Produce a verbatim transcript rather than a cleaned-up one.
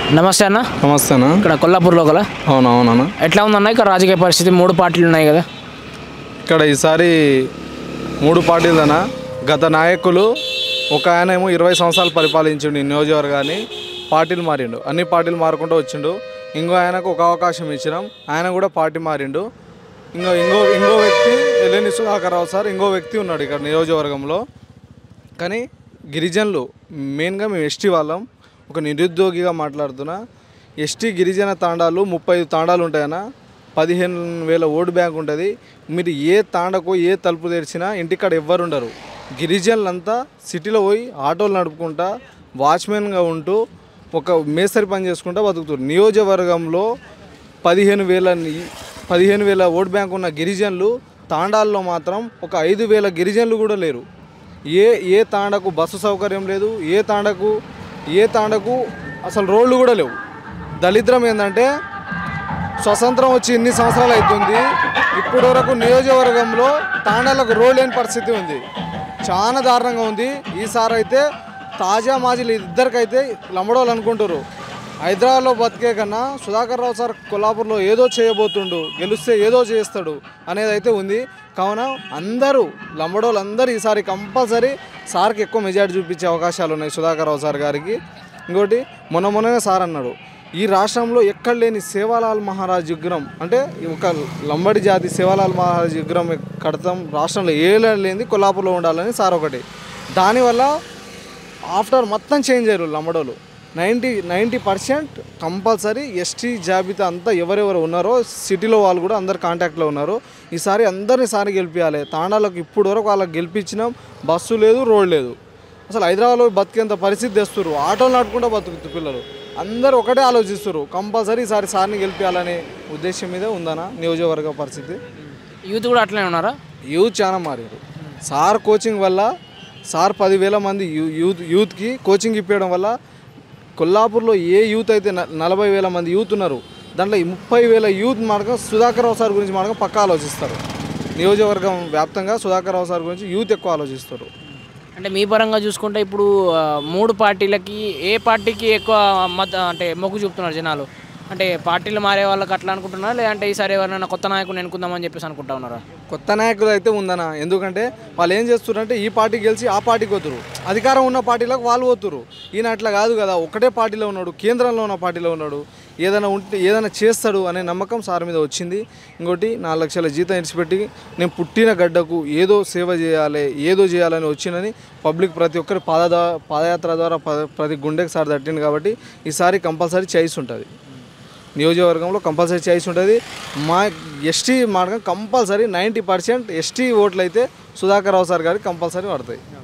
నమస్తే అన్న. నమస్తే అన్న. ఇక్కడ కొల్లాపూర్లో గల అవును అవునన్న. ఎట్లా ఉందన్న ఇక్కడ రాజకీయ పరిస్థితి? మూడు పార్టీలు ఉన్నాయి కదా ఇక్కడ. ఈసారి మూడు పార్టీలన గత నాయకులు ఒక ఆయన ఏమో ఇరవై సంవత్సరాలు పరిపాలించిండు ఈ నియోజకవర్గాన్ని. పార్టీలు మారిండు, అన్ని పార్టీలు మారుకుంటూ వచ్చిండు. ఇంకో ఆయనకు ఒక అవకాశం ఇచ్చినాం, ఆయన కూడా పార్టీ మారిండు. ఇంకో ఇంకో ఇంకో వ్యక్తి ఎల్లేని సుధాకర్ రావు సార్, ఇంకో వ్యక్తి ఉన్నాడు ఇక్కడ నియోజకవర్గంలో. కానీ గిరిజనులు మెయిన్గా మేము ఎస్టీ వాళ్ళం. ఒక నిరుద్యోగిగా మాట్లాడుతున్నా, ఎస్టీ గిరిజన తాండాలు ముప్పై ఐదు తాండాలు ఉంటాయన్న, పదిహేను వేల ఓటు బ్యాంక్ ఉంటుంది. మీరు ఏ తాండకు ఏ తలుపు తెరిచినా ఇంటికాడ ఎవ్వరు ఉండరు. గిరిజనులంతా సిటీలో పోయి ఆటోలు నడుపుకుంటా వాచ్మెన్గా ఉంటూ ఒక మేస్త్రి పని చేసుకుంటూ బతుకుతారు. నియోజకవర్గంలో పదిహేను వేల పదిహేను వేల ఓటు బ్యాంక్ ఉన్న గిరిజనులు తాండాల్లో మాత్రం ఒక ఐదు వేల గిరిజనులు కూడా లేరు. ఏ ఏ తాండకు బస్సు సౌకర్యం లేదు, ఏ తాండకు ఏ తాండకు అసలు రోడ్లు కూడా లేవు. దళిద్రం ఏంటంటే స్వతంత్రం వచ్చి ఇన్ని సంవత్సరాలు అవుతుంది, ఇప్పటి వరకు నియోజకవర్గంలో తాండాలకు రోడ్ లేని పరిస్థితి ఉంది. చాలా దారుణంగా ఉంది. ఈసారి అయితే తాజా మాజీలు ఇద్దరికైతే లంబడోళ్ళు అనుకుంటారు. హైదరాబాద్లో బతికే కన్నా సుధాకర్ రావు సార్ కొల్లాపూర్లో ఏదో చేయబోతుండు, గెలిస్తే ఏదో చేస్తాడు అనేది అయితే ఉంది. కావున అందరూ లంబడోళ్ళు అందరూ ఈసారి కంపల్సరీ సార్కి ఎక్కువ మెజార్టీ చూపించే అవకాశాలు ఉన్నాయి సుధాకర్ రావు సార్ గారికి. ఇంకోటి మొన్న మొన్ననే సార్ అన్నాడు, ఈ రాష్ట్రంలో ఎక్కడ లేని సేవాలాల్ మహారాజ్ విగ్రహం, అంటే ఒక లంబడి జాతి సేవాలాల్ మహారాజ్ విగ్రహం కడతాం రాష్ట్రంలో ఏ లేనిది కొల్లాపూర్లో ఉండాలని సార్ ఒకటి. దానివల్ల ఆఫ్టర్ మొత్తం చేంజ్ అయ్యారు లంబడోళ్ళు. Ninety ninety percent compulsory ST జాబితా అంతా ఎవరెవరు ఉన్నారో సిటీలో వాళ్ళు కూడా అందరు కాంటాక్ట్లో ఉన్నారు. ఈసారి అందరినీ సారి గెలిపించాలి. తాండాలకు ఇప్పుడు వరకు వాళ్ళకి గెలిపించినాం, బస్సు లేదు, రోడ్ లేదు. అసలు హైదరాబాద్లో బతికేంత పరిస్థితి తెస్తున్నారు. ఆటోలు నడుపుకుంటూ బతుకుతూ పిల్లలు అందరూ ఒకటే ఆలోచిస్తారు. కంపల్సరీ ఈసారి సార్ని గెలిపించాలనే ఉద్దేశం మీద ఉందన్న నియోజకవర్గ పరిస్థితి. యూత్ కూడా అట్లనే ఉన్నారా? యూత్ చాలా మారారు. సార్ కోచింగ్ వల్ల, సార్ పదివేల మంది యూత్ యూత్కి కోచింగ్ ఇప్పించడం వల్ల కొల్లాపూర్లో ఏ యూత్ అయితే నలభై వేల మంది యూత్ ఉన్నారు, దాంట్లో ముప్పై వేల యూత్ మార్గం సుధాకర్ రావు సార్ గురించి మార్గం పక్కా ఆలోచిస్తారు. నియోజకవర్గం వ్యాప్తంగా సుధాకర్ రావు సార్ గురించి యూత్ ఎక్కువ ఆలోచిస్తారు. అంటే మీ పరంగా చూసుకుంటే ఇప్పుడు మూడు పార్టీలకి ఏ పార్టీకి ఎక్కువ మత అంటే మొగ్గు చూపుతున్నారు జనాలు? అంటే పార్టీలు మారే వాళ్ళకి అట్లా అనుకుంటున్నారా, లేదంటే ఈసారి ఎవరైనా కొత్త నాయకుని ఎన్నుకుందామని చెప్పేసి అనుకుంటా ఉన్నారా? కొత్త నాయకులు అయితే ఉందన్న. ఎందుకంటే వాళ్ళు ఏం చేస్తున్నారంటే ఈ పార్టీకి గెలిచి ఆ పార్టీకి పోతురు, అధికారం ఉన్న పార్టీలకు వాళ్ళు పోతురు. ఈయన అట్లా కాదు కదా, ఒకటే పార్టీలో ఉన్నాడు, కేంద్రంలో ఉన్న పార్టీలో ఉన్నాడు, ఏదైనా ఉంటే ఏదైనా చేస్తాడు అనే నమ్మకం సార్ మీద వచ్చింది. ఇంకోటి నాలుగు లక్షల జీతం ఇడిచిపెట్టి నేను పుట్టిన గడ్డకు ఏదో సేవ చేయాలి, ఏదో చేయాలని వచ్చిందని పబ్లిక్ ప్రతి ఒక్కరి పాద పాదయాత్ర ద్వారా ప్రతి గుండెకి సార్ తట్టింది. కాబట్టి ఈసారి కంపల్సరీ చాయిస్ ఉంటుంది నియోజకవర్గంలో, కంపల్సరీ చాయిస్ ఉంటుంది. మా ఎస్టీ మార్గం కంపల్సరీ నైంటీ పర్సెంట్ ఎస్టీ ఓట్లు అయితే సుధాకర్ రావు సార్ గారికి కంపల్సరీ పడతాయి.